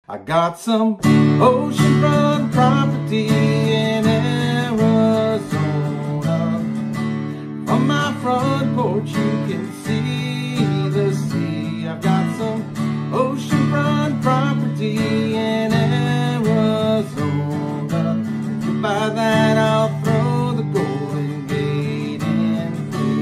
I got some oceanfront property in Arizona. From my front porch you can see the sea. I've got some oceanfront property in Arizona. If you buy that